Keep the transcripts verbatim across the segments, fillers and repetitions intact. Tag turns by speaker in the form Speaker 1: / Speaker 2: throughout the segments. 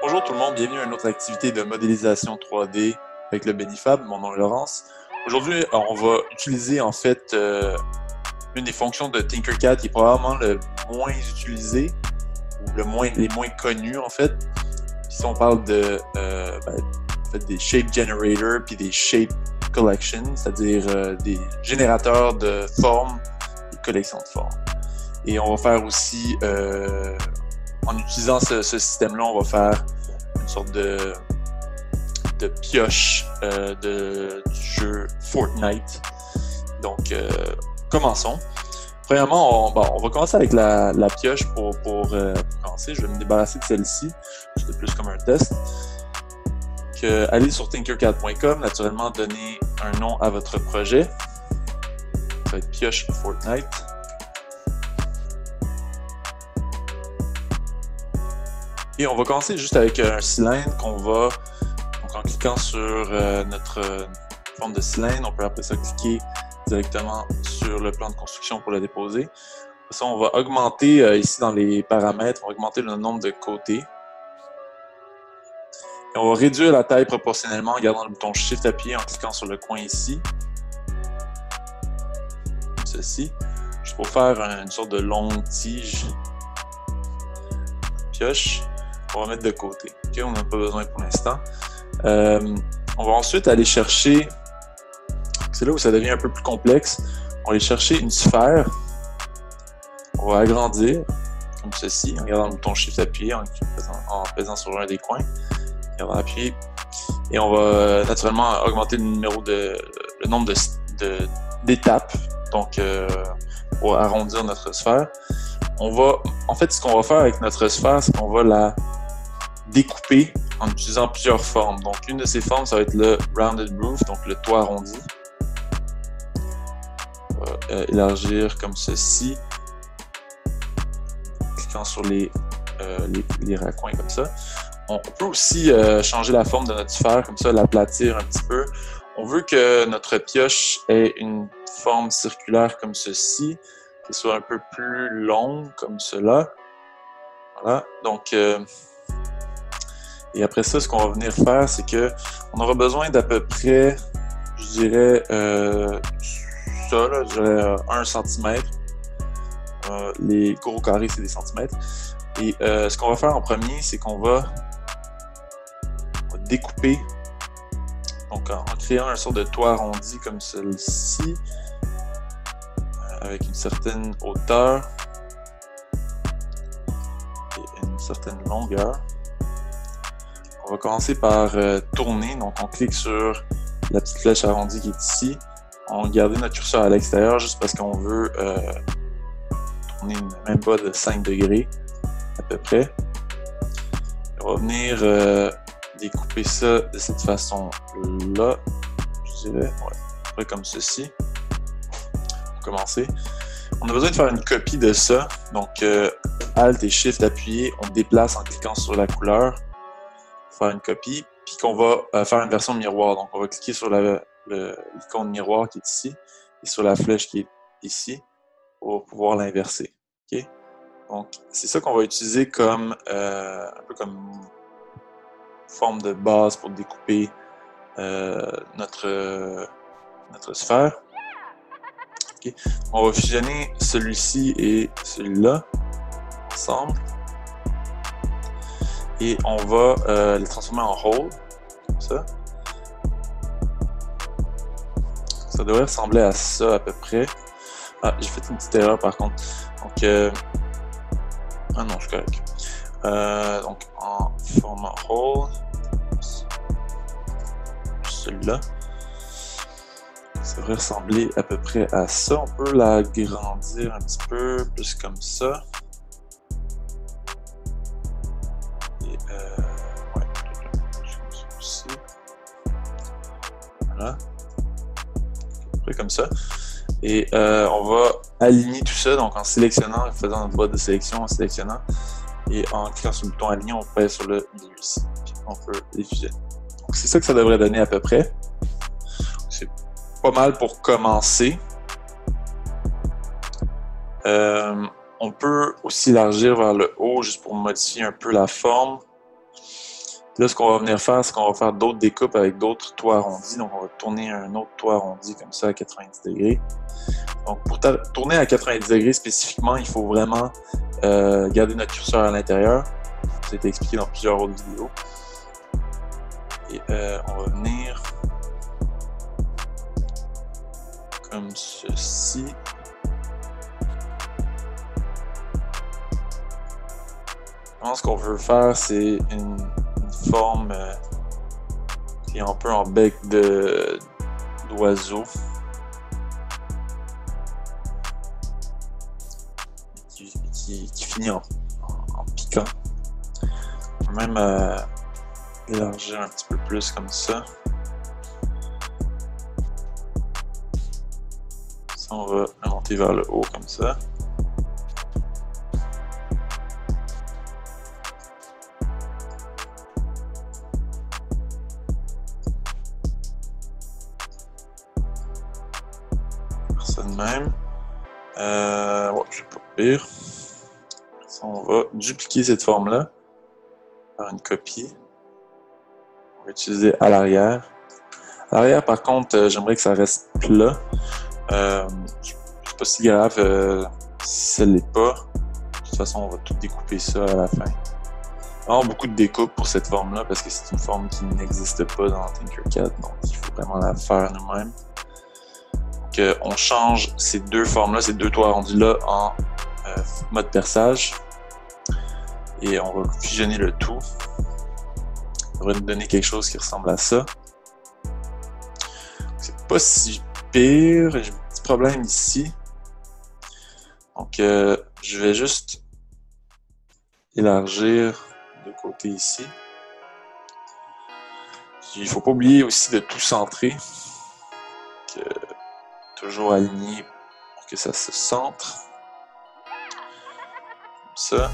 Speaker 1: Bonjour tout le monde, bienvenue à une autre activité de modélisation trois D avec le Benifab. Mon nom est Laurence. Aujourd'hui, on va utiliser en fait euh, une des fonctions de Tinkercad qui est probablement le moins utilisé ou le moins, les moins connus en fait. Ici, on parle de euh, ben, en fait, des shape generators puis des shape collections, c'est-à-dire euh, des générateurs de formes et collections de formes. Et on va faire aussi euh, en utilisant ce, ce système-là, on va faire une sorte de, de pioche euh, de, du jeu Fortnite. Donc, euh, commençons. Premièrement, on, bon, on va commencer avec la, la pioche pour, pour, euh, pour commencer. Je vais me débarrasser de celle-ci. C'était plus comme un test. Que, allez sur tinkercad point com, naturellement, donnez un nom à votre projet. Ça va être pioche Fortnite. Et on va commencer juste avec un cylindre qu'on va, donc en cliquant sur euh, notre euh, forme de cylindre, on peut après ça cliquer directement sur le plan de construction pour le déposer. Après ça, on va augmenter, euh, ici dans les paramètres, on va augmenter le nombre de côtés. Et on va réduire la taille proportionnellement en gardant le bouton Shift appuyé en cliquant sur le coin ici. Comme ceci. Juste pour faire une sorte de longue tige. Pioche. On va mettre de côté. Okay, on n'a pas besoin pour l'instant. Euh, on va ensuite aller chercher, c'est là où ça devient un peu plus complexe, on va aller chercher une sphère. On va agrandir, comme ceci, en gardant le bouton Shift appuyé, en, en pesant sur un des coins. Et on va appuyer. Et on va naturellement augmenter le numéro de, le nombre de, de, d'étapes, donc euh, pour arrondir notre sphère. On va, en fait, ce qu'on va faire avec notre sphère, c'est qu'on va la découper en utilisant plusieurs formes. Donc, une de ces formes, ça va être le rounded roof, donc le toit arrondi. On va euh, élargir comme ceci, en cliquant sur les, euh, les, les raccoins comme ça. On peut aussi euh, changer la forme de notre sphère, comme ça, l'aplatir un petit peu. On veut que notre pioche ait une forme circulaire comme ceci, qui soit un peu plus longue comme cela. Voilà, donc euh, et après ça, ce qu'on va venir faire, c'est que on aura besoin d'à peu près, je dirais, euh, ça, là, je dirais un centimètre. Euh, les gros carrés, c'est des centimètres. Et euh, ce qu'on va faire en premier, c'est qu'on va, va découper, donc en, en créant un sorte de toit arrondi comme celui-ci, euh, avec une certaine hauteur et une certaine longueur. On va commencer par euh, tourner, donc on clique sur la petite flèche arrondie qui est ici. On va garder notre curseur à l'extérieur juste parce qu'on veut euh, tourner même pas de cinq degrés à peu près. On va venir euh, découper ça de cette façon-là, je dirais, ouais, à peu près comme ceci. Pour commencer. On a besoin de faire une copie de ça, donc euh, Alt et Shift appuyé, on déplace en cliquant sur la couleur. Faire une copie, puis qu'on va euh, faire une version miroir. Donc, on va cliquer sur l'icône miroir qui est ici et sur la flèche qui est ici pour pouvoir l'inverser. Okay? Donc, c'est ça qu'on va utiliser comme euh, un peu comme forme de base pour découper euh, notre, euh, notre sphère. Okay? On va fusionner celui-ci et celui-là ensemble. Et on va euh, les transformer en whole, comme ça. Ça devrait ressembler à ça à peu près. Ah, j'ai fait une petite erreur par contre. Donc, euh... ah non, je suis correct. Euh, donc, en format whole, celui-là. Ça devrait ressembler à peu près à ça. On peut l'agrandir un petit peu, plus comme ça. Voilà. À peu près comme ça. Et euh, on va aligner tout ça, donc en sélectionnant, en faisant notre boîte de sélection, en sélectionnant, et en cliquant sur le bouton aligner, on pèse sur le milieu ici. Puis on peut les fusionner. Donc c'est ça que ça devrait donner à peu près. C'est pas mal pour commencer. Euh, on peut aussi élargir vers le haut juste pour modifier un peu la forme. Là, ce qu'on va venir faire, c'est qu'on va faire d'autres découpes avec d'autres toits arrondis. Donc, on va tourner un autre toit arrondi comme ça à quatre-vingt-dix degrés. Donc, pour tourner à quatre-vingt-dix degrés spécifiquement, il faut vraiment euh, garder notre curseur à l'intérieur. Ça a été expliqué dans plusieurs autres vidéos. Et euh, on va venir comme ceci. Vraiment, ce qu'on veut faire, c'est une, une forme euh, qui est un peu en bec de d'oiseau. Qui, qui, qui finit en, en, en piquant. On peut même euh, élargir un petit peu plus comme ça. Ça, on va le monter vers le haut comme ça. Ça de même. Euh, ouais, je vais pas pire. Ça, on va dupliquer cette forme-là par une copie. On va utiliser à l'arrière. À l'arrière, par contre, euh, j'aimerais que ça reste plat. Euh, c'est pas si grave euh, si ça ne l'est pas. De toute façon, on va tout découper ça à la fin. Alors, beaucoup de découpe pour cette forme-là parce que c'est une forme qui n'existe pas dans Tinkercad, donc il faut vraiment la faire nous-mêmes. Donc, euh, on change ces deux formes-là, ces deux toits arrondis-là en euh, mode perçage. Et on va fusionner le tout. Ça va nous donner quelque chose qui ressemble à ça. C'est pas si pire. J'ai un petit problème ici. Donc, euh, je vais juste élargir de côté ici. Il ne faut pas oublier aussi de tout centrer. Que, toujours aligné pour que ça se centre. Comme ça.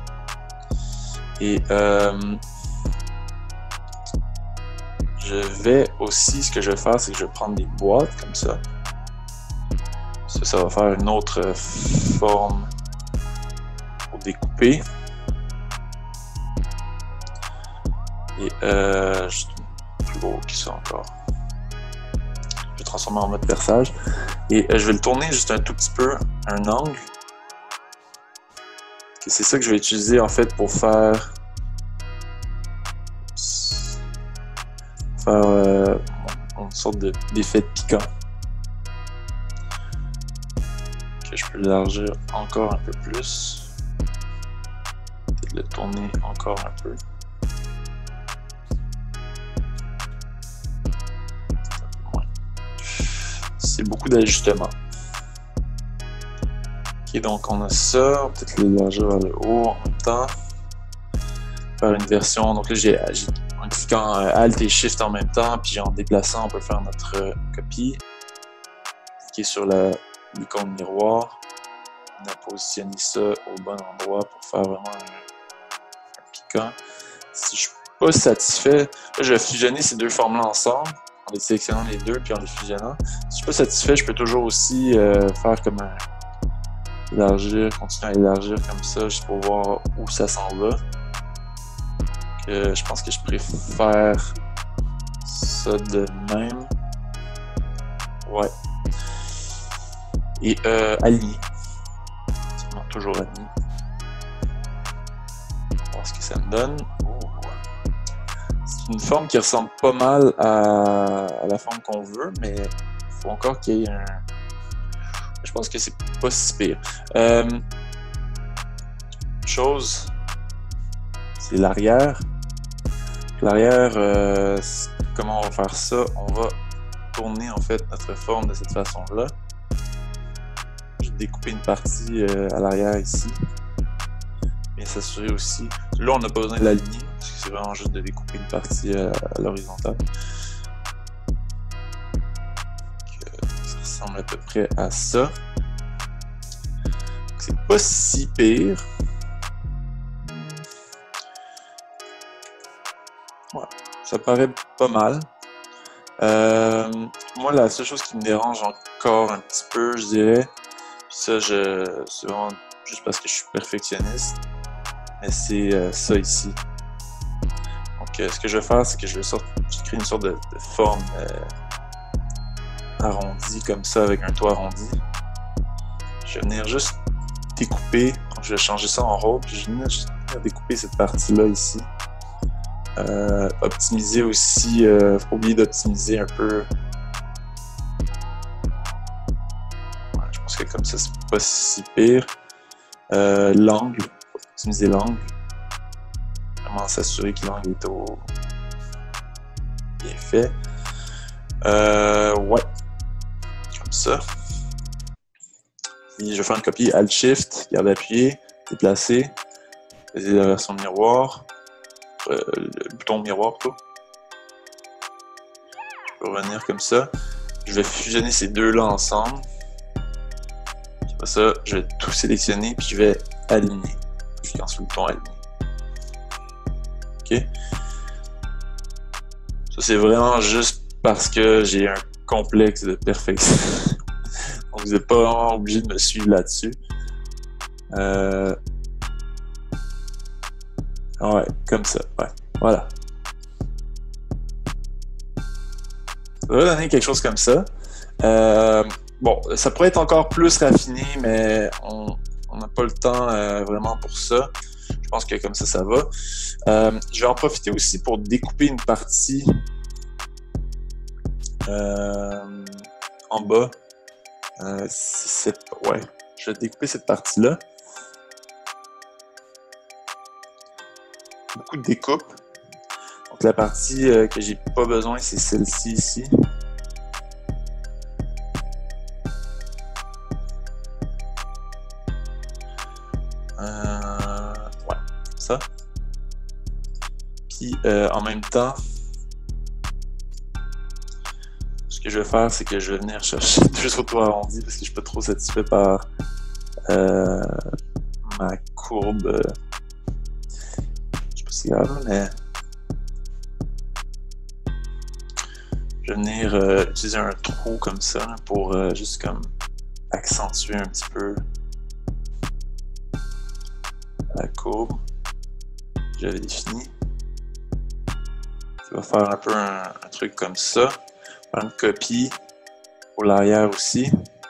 Speaker 1: Et euh, je vais aussi, ce que je vais faire, c'est que je vais prendre des boîtes comme ça. Ça, ça va faire une autre forme pour découper. Et euh, juste plus gros que ça encore. Je vais transformer en mode perçage. Et euh, je vais le tourner juste un tout petit peu, un angle. C'est ça que je vais utiliser en fait pour faire faire euh, une sorte d'effet de, piquant. Que je peux l'élargir encore un peu plus. Peut-être le tourner encore un peu. C'est beaucoup d'ajustements. Ok, donc on a ça, on peut peut-être l'élargir vers le haut en même temps. Faire une version, donc là j'ai en cliquant Alt et Shift en même temps, puis en déplaçant on peut faire notre euh, copie. Cliquer sur l'icône miroir. On a positionné ça au bon endroit pour faire vraiment un, un piquant. Si je suis pas satisfait, là je vais fusionner ces deux formes-là ensemble, en les sélectionnant les deux puis en les fusionnant. Si je suis pas satisfait, je peux toujours aussi euh, faire comme un élargir, continuer à élargir comme ça, juste pour voir où ça s'en va. Que je pense que je préfère ça de même. Ouais. Et euh, aligner. Toujours aligné. On va voir ce que ça me donne. Oh. C'est une forme qui ressemble pas mal à, à la forme qu'on veut, mais il faut encore qu'il y ait un... Je pense que c'est pas si pire. Euh, chose, c'est l'arrière. L'arrière, euh, comment on va faire ça? On va tourner en fait notre forme de cette façon-là. Je vais découper une partie euh, à l'arrière ici. Bien s'assurer aussi. Là, on n'a pas besoin de l'aligner, parce que c'est vraiment juste de découper une partie euh, à l'horizontale. Ça ressemble à peu près à ça. C'est pas si pire. Ouais, ça paraît pas mal. Euh, moi, la seule chose qui me dérange encore un petit peu, je dirais, puis ça, je, c'est vraiment juste parce que je suis perfectionniste, mais c'est euh, ça ici. Donc, Donc, euh, ce que je vais faire, c'est que je vais, sorte, je vais créer une sorte de, de forme euh, arrondie comme ça, avec un toit arrondi. Je vais venir juste découper. Donc, je vais changer ça en rôle, puis je vais venir juste découper cette partie-là ici. Euh, optimiser aussi, euh, faut pas oublier d'optimiser un peu. Ouais, je pense que comme ça, c'est pas si pire. Euh, l'angle, faut optimiser l'angle. Vraiment s'assurer que l'angle est au bien fait. Euh, ouais, comme ça. Puis je vais faire une copie Alt-Shift, garde appuyé, déplacer, choisir la version miroir. Euh, le bouton miroir plutôt. Je peux revenir comme ça. Je vais fusionner ces deux-là ensemble. Puis après ça, je vais tout sélectionner puis je vais aligner. Je clique sur le bouton aligner. Ok. Ça c'est vraiment juste parce que j'ai un complexe de perfection. Donc vous n'êtes pas vraiment obligé de me suivre là-dessus. Euh... Ouais, comme ça, ouais, voilà. Ça va donner quelque chose comme ça. Euh, bon, ça pourrait être encore plus raffiné, mais on n'a pas le temps euh, vraiment pour ça. Je pense que comme ça, ça va. Euh, je vais en profiter aussi pour découper une partie euh, en bas. Euh, c'est, ouais, je vais découper cette partie-là. Beaucoup de découpe. Donc la partie euh, que j'ai pas besoin, c'est celle-ci ici. Euh, ouais, ça. Puis euh, en même temps, ce que je vais faire, c'est que je vais venir chercher deux autos arrondis parce que je suis pas trop satisfait par euh, ma courbe. Euh, C'est grave, mais je vais venir euh, utiliser un trou comme ça là, pour euh, juste comme accentuer un petit peu la courbe que j'avais définie. Ça va faire un peu un, un truc comme ça. Faire une copie pour l'arrière aussi.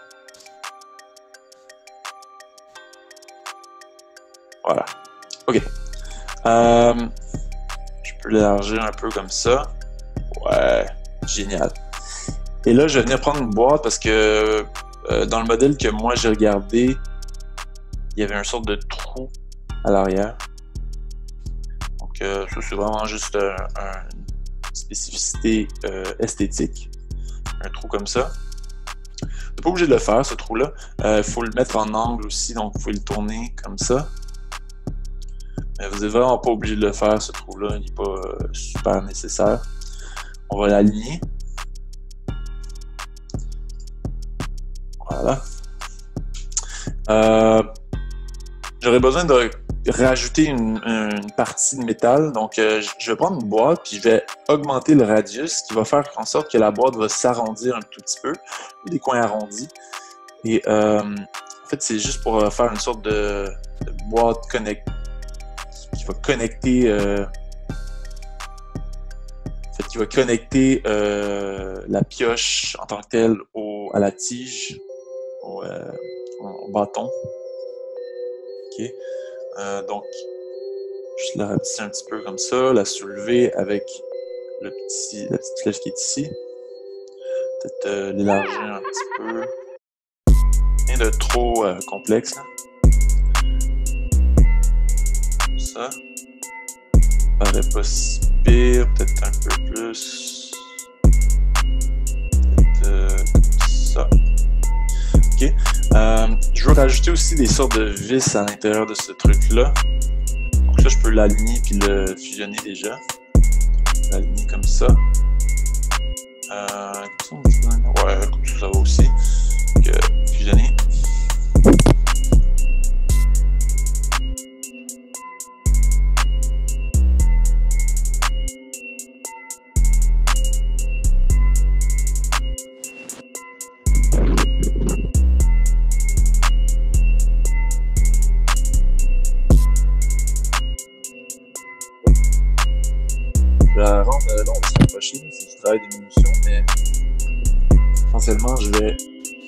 Speaker 1: Voilà. OK. Euh, je peux l'élargir un peu comme ça. Ouais, génial. Et là, je vais venir prendre une boîte parce que euh, dans le modèle que moi j'ai regardé, il y avait une sorte de trou à l'arrière. Donc euh, ça, c'est vraiment juste euh, une spécificité euh, esthétique. Un trou comme ça. Vous n'êtes pas obligé de le faire, ce trou-là. Il euh, faut le mettre en angle aussi, donc vous pouvez le tourner comme ça. Mais vous n'êtes vraiment pas obligé de le faire, ce trou-là, il n'est pas euh, super nécessaire. On va l'aligner. Voilà. Euh, J'aurais besoin de rajouter une, une partie de métal. Donc, euh, je vais prendre une boîte puis je vais augmenter le radius, qui va faire en sorte que la boîte va s'arrondir un tout petit peu, des coins arrondis. Et euh, en fait, c'est juste pour faire une sorte de, de boîte connectée. Qui va connecter euh, en fait, qui va connecter euh, la pioche en tant que telle au, à la tige, au, euh, au bâton. Ok. Euh, donc, je la rapetisser un petit peu comme ça, la soulever avec le petit, la petite flèche qui est ici. Peut-être euh, l'élargir un petit peu. Rien de trop euh, complexe. Là. Ça. Ça paraît pas si pire, peut-être un peu plus. Peut-être euh, ça. Ok. Euh, je veux rajouter aussi des sortes de vis à l'intérieur de ce truc-là. Donc là, je peux l'aligner puis le fusionner déjà. L'aligner comme ça. Euh, comme ça, ouais, comme ça, ça va aussi. Donc, euh, fusionner. vais la rendre, là on va se rapprocher, c'est du travail d'émulsion, mais essentiellement je vais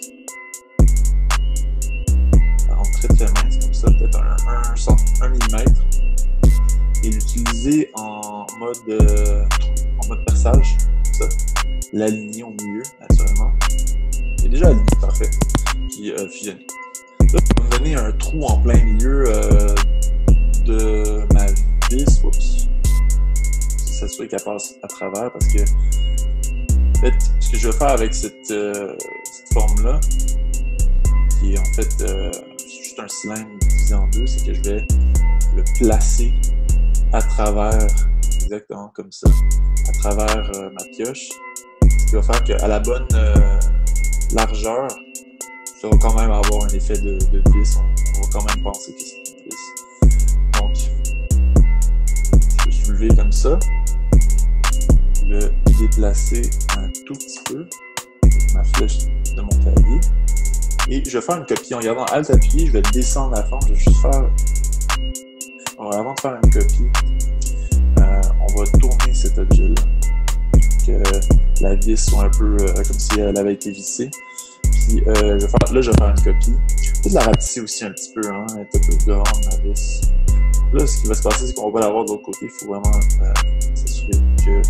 Speaker 1: la rendre très très mince comme ça, peut-être un millimètre, et l'utiliser en mode euh, en mode perçage, comme ça, l'aligner au milieu naturellement. Il est déjà aligné, parfait, puis euh, fusionner. Là, je vais me donner un trou en plein milieu euh, de ma vis, oups, s'assurer qu'elle passe à travers, parce que en fait, ce que je vais faire avec cette, euh, cette forme-là, qui est en fait euh, juste un cylindre divisé en deux, c'est que je vais le placer à travers, exactement comme ça, à travers euh, ma pioche, ce qui va faire qu'à la bonne euh, largeur, ça va quand même avoir un effet de, de vis, on, on va quand même penser que c'est une vis. Donc, je vais soulever comme ça, le déplacer un tout petit peu, avec ma flèche de mon clavier, et je vais faire une copie. En gardant Alt appuyé, je vais descendre la forme, je vais juste faire... Alors, avant de faire une copie, euh, on va tourner cet objet-là, que la vis soit un peu euh, comme si elle avait été vissée. Puis euh, je vais faire, là, je vais faire une copie. Je vais peut-être la rapetisser aussi un petit peu, hein, elle est un peu grande, ma vis. Là, ce qui va se passer, c'est qu'on va l'avoir de l'autre côté. Il faut vraiment euh, s'assurer que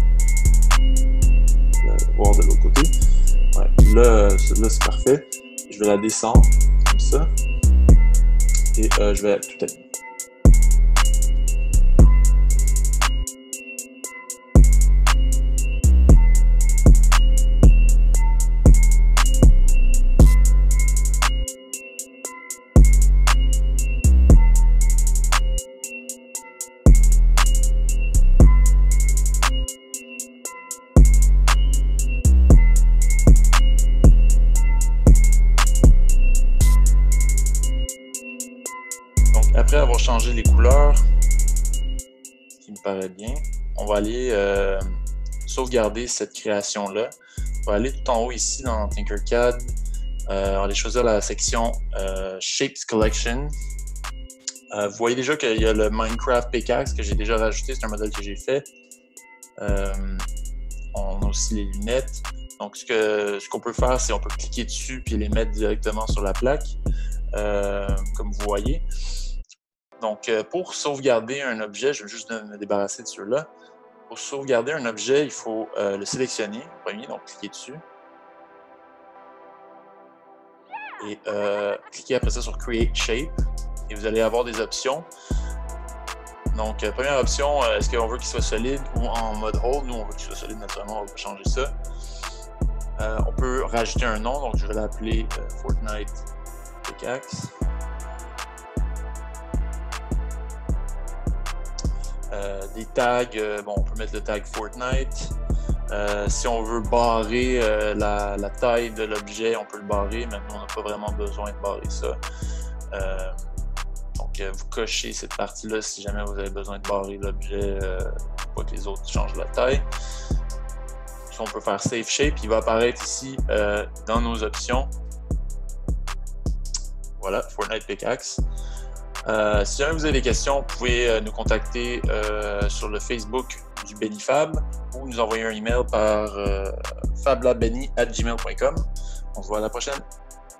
Speaker 1: de voir de l'autre côté. Ouais, là, là c'est parfait. Je vais la descendre comme ça. Et euh, je vais tout aligner. Après avoir changé les couleurs, ce qui me paraît bien, on va aller euh, sauvegarder cette création-là. On va aller tout en haut ici dans Tinkercad. Euh, on va aller choisir la section euh, Shapes Collection. Euh, vous voyez déjà qu'il y a le Minecraft Pickaxe que j'ai déjà rajouté, c'est un modèle que j'ai fait. Euh, on a aussi les lunettes. Donc ce que ce qu'on peut faire, c'est on peut cliquer dessus puis les mettre directement sur la plaque, euh, comme vous voyez. Donc, pour sauvegarder un objet, je vais juste me débarrasser de ceux-là. Pour sauvegarder un objet, il faut euh, le sélectionner, le premier, donc cliquer dessus. Et euh, cliquer après ça sur Create Shape. Et vous allez avoir des options. Donc, euh, première option, euh, est-ce qu'on veut qu'il soit solide ou en mode hold? Nous, on veut qu'il soit solide, naturellement, on va changer ça. Euh, on peut rajouter un nom, donc je vais l'appeler euh, Fortnite Pickaxe. Euh, des tags, euh, bon, on peut mettre le tag Fortnite. Euh, si on veut barrer euh, la, la taille de l'objet, on peut le barrer, mais nous, on n'a pas vraiment besoin de barrer ça. Euh, donc, euh, vous cochez cette partie-là si jamais vous avez besoin de barrer l'objet, euh, pour pas que les autres changent la taille. Si on peut faire Save Shape, il va apparaître ici euh, dans nos options. Voilà, Fortnite Pickaxe. Euh, si jamais vous avez des questions, vous pouvez euh, nous contacter euh, sur le Facebook du Benifab ou nous envoyer un email par euh, fablabeni arobase gmail point com. On se voit à la prochaine.